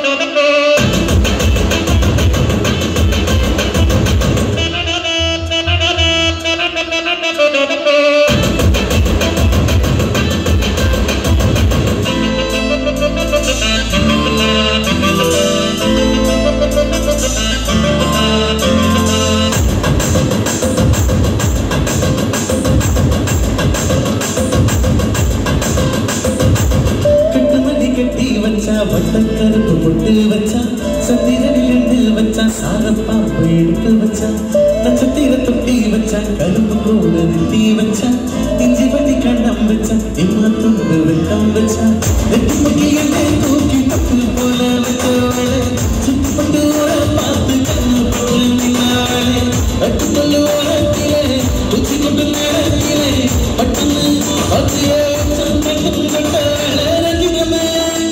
வட்டக்கருப்பு பொட்டு வச்சா சத்திரனில் வச்சா சாரப்பாம்பு எடுத்து வச்சா நட்சத்திர தொட்டி வச்சா கரும்பு கூட நிறுத்தி வச்சா இஞ்சி வட்டி கண்ணம் வச்சா இம்மா துண்டு வெட்டம் வச்சா வெட்டி முட்டி என்னை தூக்கி தப்பு போல வச்சவளே சுப்பட்டு பார்த்து கண்ணு போல நின்னாளே கட்டுக்கொள்ளு ஓரத்திலே தூக்கி கொண்டு நேரத்திலே பட்டுன்னு பார்த்தியே கட்டு கட்டவளே ரஞ்சிதமே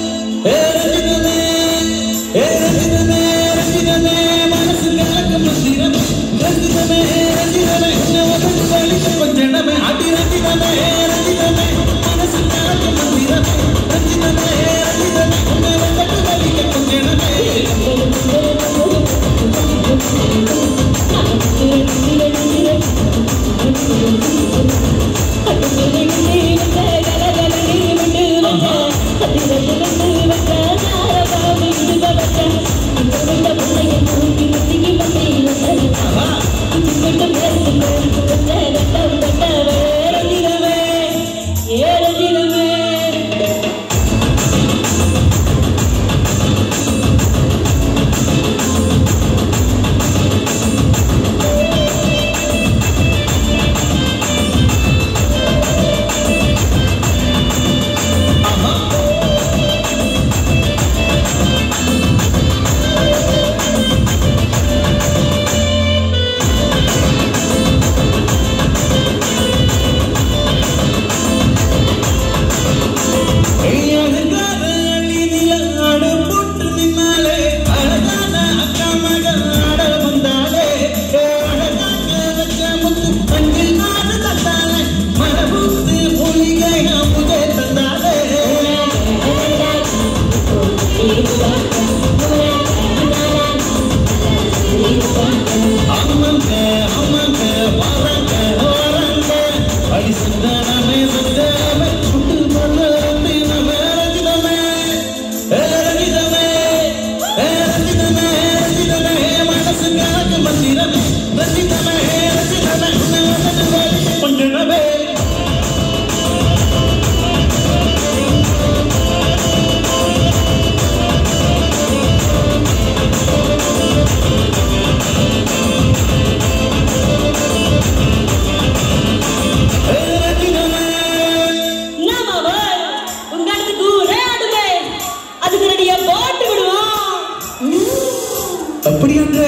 அப்படியாங்க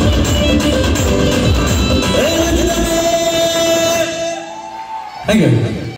Thank you.